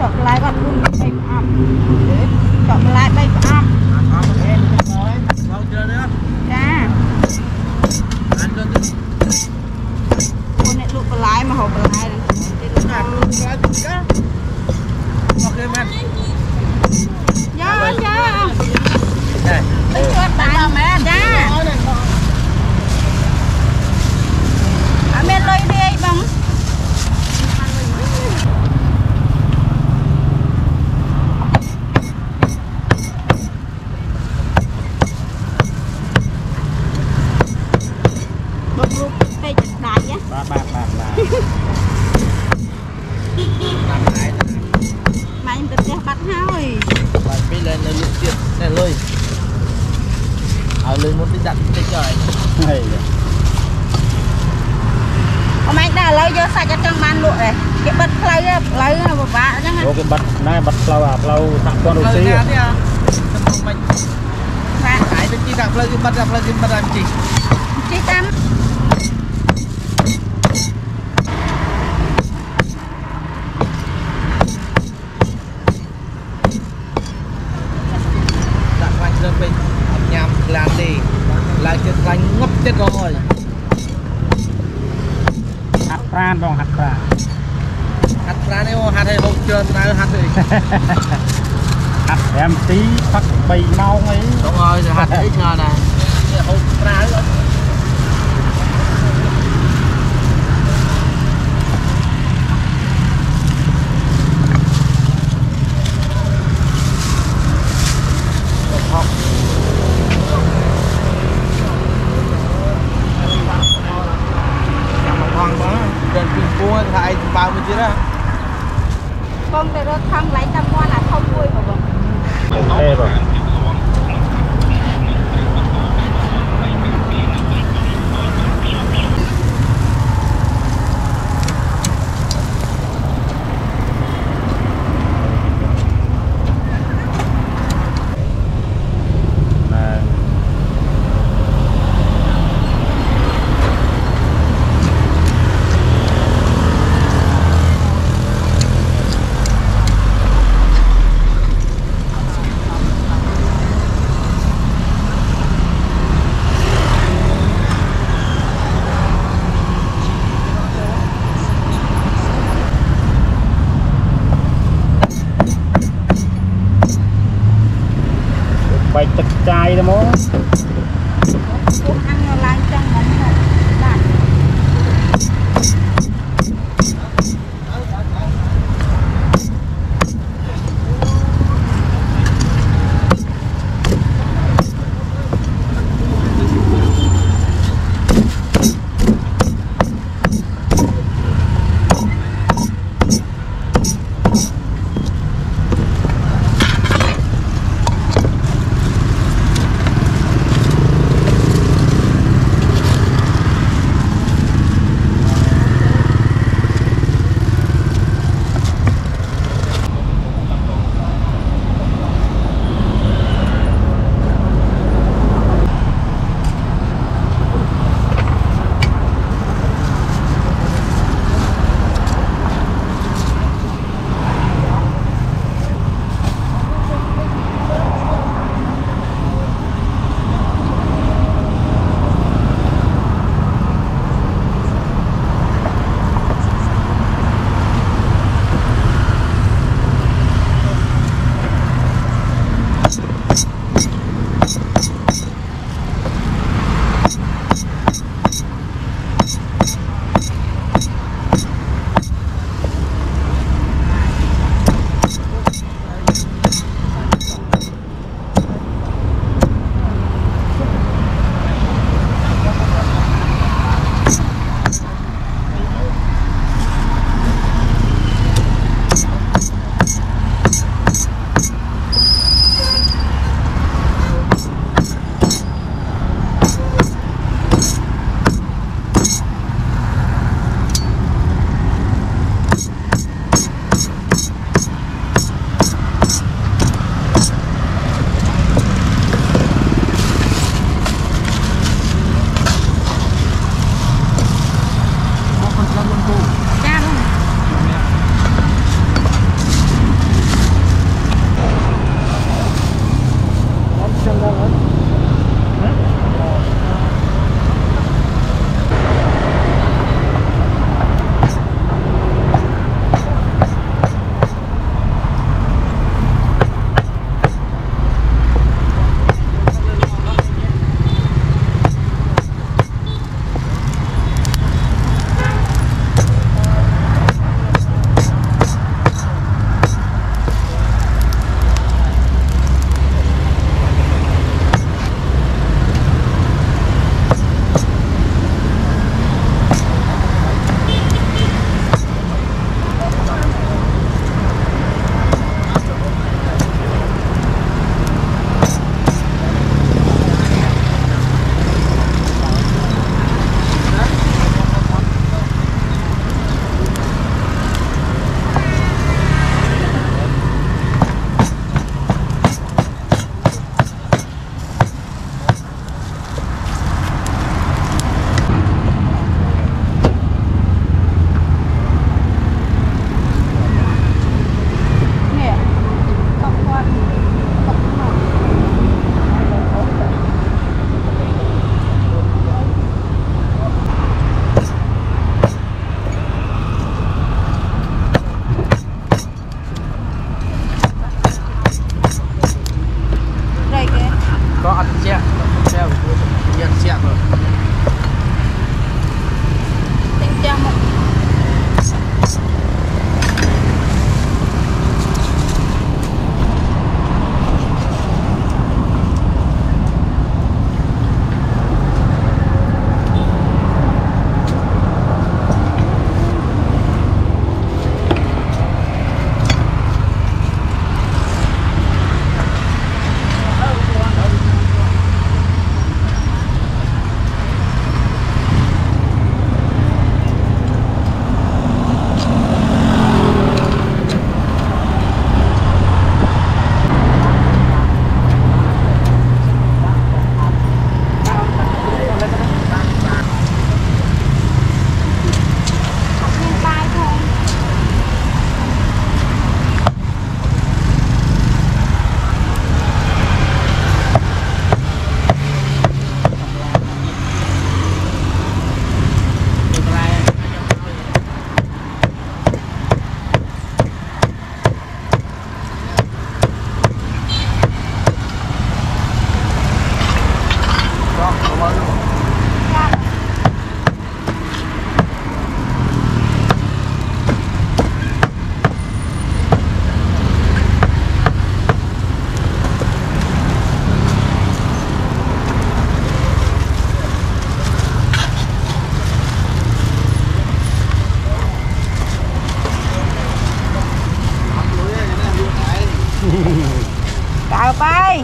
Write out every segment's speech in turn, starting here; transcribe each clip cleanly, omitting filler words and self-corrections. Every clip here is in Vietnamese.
chọn lại bắt luôn bay ẩm chọn lại bay ẩm cha con này lụt lại mà hộp lại ok men dạ cha đây cho bạn mẹ cha mẹ lôi đi bằng mà anh tự bắt hơi và bây lên là lục tiệt này lôi lên muốn đi đặt cái trời hôm anh đã lấy vô sạch cho trong ban lụa này cái bật lấy một vạ chứ cái bật này bật lâu tặng con đồ xí hãy đến chi đặt lên bật làm gì chi tâm nhằm làm đi lại cái cánh ngấp chết rồi hạt pran dong hạt pran này hạt hay hộp trơn này hạt gì hạt em tí phát bầy mau ấy đúng rồi hạt ít ngờ này hộp pran nữa thay bao nhiêu chứ đó con để nó thăng lấy trăm con là không vui mà ok rồi bạch tật chai đó mố ăn nó lại trong món này Cào bay.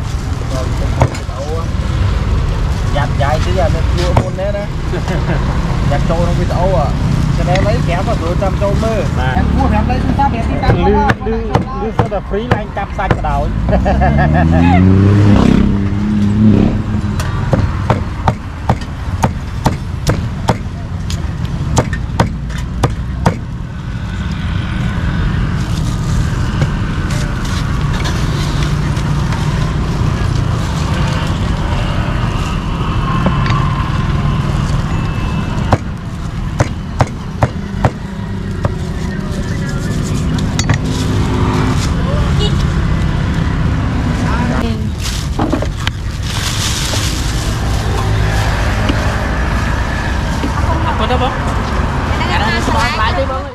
Dạt dài chứ giờ nên cua môn đấy đó. Dạt trâu nó bị tấu à. Cho nên lấy kéo vào rồi trăm trâu mơ. Em mua thì em lấy chúng ta để đi tăng lưu sao là free là anh cặp sạch ở đầu. Cái đó là salad.